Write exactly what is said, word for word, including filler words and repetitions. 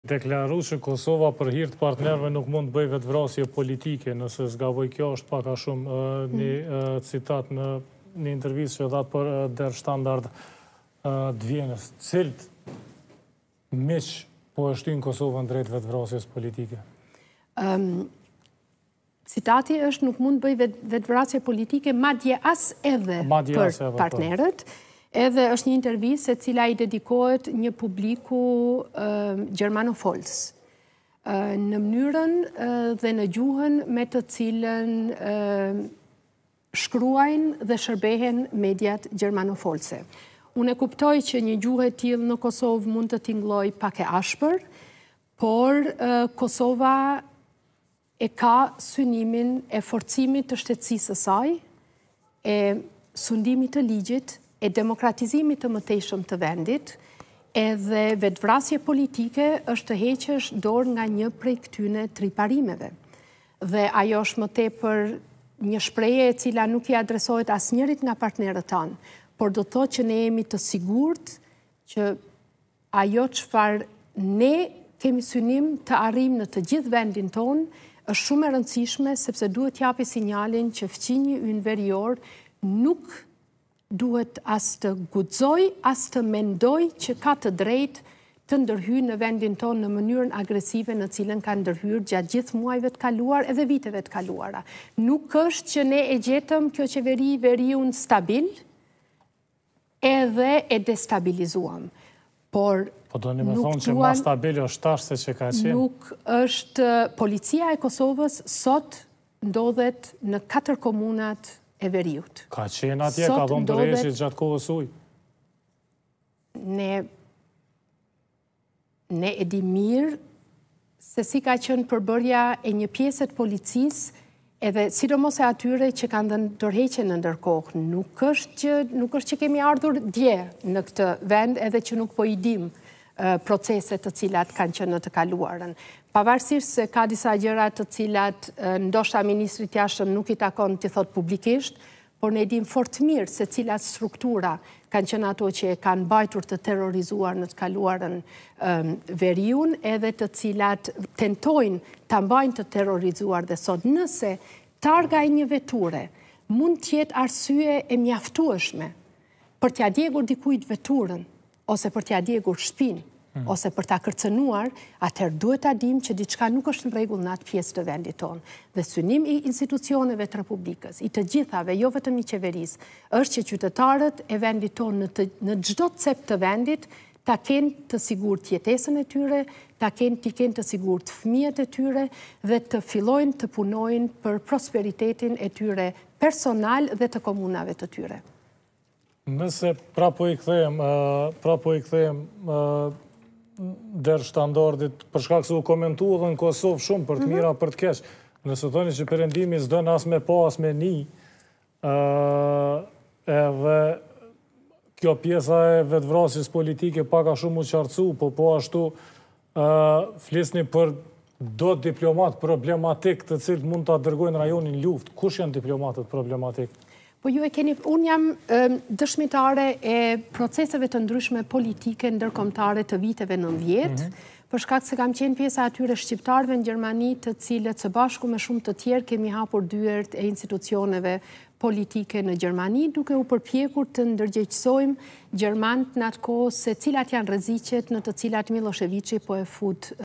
Deklaru që Kosova për hir të partnerëve nuk mund të bëjë vetvrasje politike, nëse zgaboj. Kjo është pak a shumë një citat në një intervistë që dha për Der Standard të Vjenës. Cilët miq po e shtyn Kosovën drejt vetvrasjes politike? Um, citati është nuk mund të bëjë vetvrasje politike, madje as edhe madje për as edhe partnerët. Për. Edhe është një intervistë e cila i dedikohet një publiku uh, germanofols. Uh, në mënyrën uh, dhe në gjuhën me të cilën uh, shkruajnë dhe shërbehen mediat germanofolse. Unë e kuptoj që një gjuhë e tillë në Kosovë mund të tingëllojë pak e ashpër, por uh, Kosova e ka synimin e forcimit të shtetësisë së saj, e sundimit të ligjit, e demokratizimit të mëtejshëm të vendit, edhe vetvrasje politike është të heqësh dorë nga një prej këtyne triparimeve. Dhe ajo është më tepër një shprehje e cila nuk i adresohet asnjërit nga partnerët tanë, por do të thotë që ne jemi të sigurt që ajo çfarë ne kemi synim të arrijmë në të gjithë vendin tonë është shumë e rëndësishme, sepse duhet t'japi sinjalin që fqinji ynë verior nuk duhet as të guxoj, as të mendoj që ka të drejtë të ndërhyrë në vendin tonë në mënyrën agresive në cilën ka ndërhyrë gjatë gjithë muajve të kaluar edhe viteve të kaluara. Nuk është që ne e gjetëm kjo qeveri veriun stabil, edhe e destabilizuam. Por Po do një me thonë që ma stabil është tash se që ka qenë? Nuk është, policia e Kosovës sot ndodhet në katër komunat e veriut. Ka qenë atje, ka dhonë të reshit gjatë kohës uj? Ne, ne e di mirë se si ka qenë përbërja e një pjesët policisë, edhe sidomos e atyre që kanë dhënë tërheqje në ndërkohë. Nuk është që, nuk është që kemi ardhur dje në këtë vend, edhe që nuk po i dim proceset të cilat kanë qenë në të kaluarën. Pavarësisht se ka disa gjëra të cilat ndoshta ministrit jashtëm nuk i takon t'i thot publikisht, por ne dim fort mirë se cilat struktura kanë qenë ato që e kanë mbajtur të terrorizuar në të kaluarën um, veriun, edhe të cilat tentojnë ta mbajnë të terrorizuar dhe sot. Nëse targa e një veture mund të jetë arsye e mjaftueshme për t'ia djegur dikujt veturën, ose për t'ia djegur shtëpinë, Hmm. ose për ta kërcënuar, atëherë duhet ta dim që diçka nuk është në rregull në atë pjesë të vendit tonë. Dhe synim i institucioneve të Republikës, i të gjithave, jo vetëm i qeverisë, është që qytetarët e vendit tonë në, të, në çdo cep të vendit ta kenë të sigurt jetesën e tyre, ta kenë të kenë të sigurt fëmijët e tyre dhe të fillojnë të punojnë për prosperitetin e tyre personal dhe të komunave të tyre. Nëse pra po i kthehem, pra po i kthehem Der Standardit, për shkak se u komentu edhe në Kosovë shumë për të mira, për të keq. Nëse thoni që perëndimi s'don as me pa as me ni, edhe kjo pjesa e vetvrasjes politike pak a shumë u qartësu, po po ashtu flisni për do diplomat problematik të cilët mund ta dërgojnë rajonin luftë. Kush janë diplomatët problematik? Po ju e keni, unë jam um, dëshmitare e proceseve të ndryshme politike ndërkombëtare të viteve nëntëdhjetë, mm-hmm. për shkak se kam qenë pjesa atyre shqiptarëve në Gjermani të cilët së bashku me shumë të tjerë kemi hapur dyert e institucioneve politike në Gjermani, duke u përpjekur të ndërgjegjësojmë gjermanët në atë kohë se cilat janë rreziqet në të cilat Miloševići po e fut